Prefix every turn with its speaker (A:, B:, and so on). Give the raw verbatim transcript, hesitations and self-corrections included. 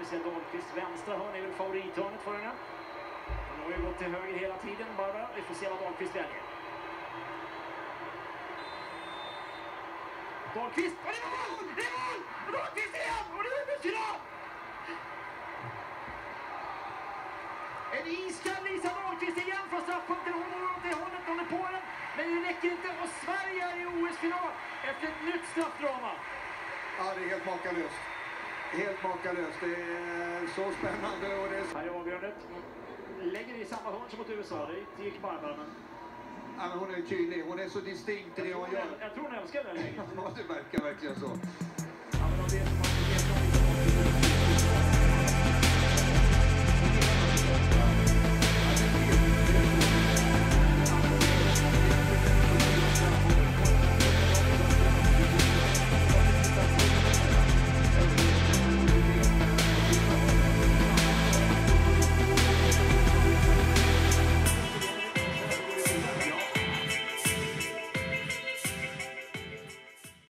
A: Felicia Dahlqvist. Vänstra hörn är väl favorithörnet för henne. Hon har ju gått till höger hela tiden, Barbara. Vi får se vad Dahlqvist väljer. Dahlqvist! Och det är mål! Det är mål! Och Dahlqvist igen! Och det är väl final! En iskall Lisa Dahlqvist igen från straffpunkten. Hon går åt det hållet, hon är på den. Men det räcker inte, och Sverige är i O S-final efter ett nytt straffdrama.
B: Ja, det är helt makalöst. Helt makalöst. Det är så spännande. Och det är...
A: Här är avgörandet. Hon lägger det i samma hörn som mot U S A. Det gick Barbara, men...
B: Ja, men hon är tydlig. Hon är så distinkt i det hon gör.
A: Jag tror hon älskar det här läget.
B: Ja, det verkar verkligen så.
A: Ja, men de vet